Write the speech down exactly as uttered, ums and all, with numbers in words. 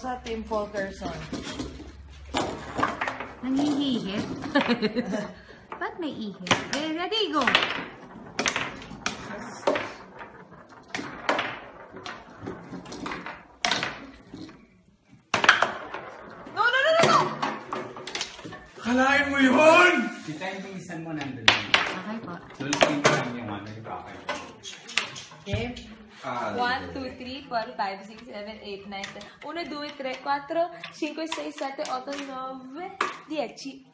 sa Team Fulkerson. Nangihihit? Ba't may ihit? Eh, ready, go! No, no, no, no, no! Kalain mo yun! Kita yung pingisan mo nandun. Okay po. Sulsin mo lang yung ano yung kakay. Okay. Ah, one, two, three, four, five, six, seven, eight, nine, ten. uno, due, tre, quattro, cinque, sei, sette, otto, nove, dieci.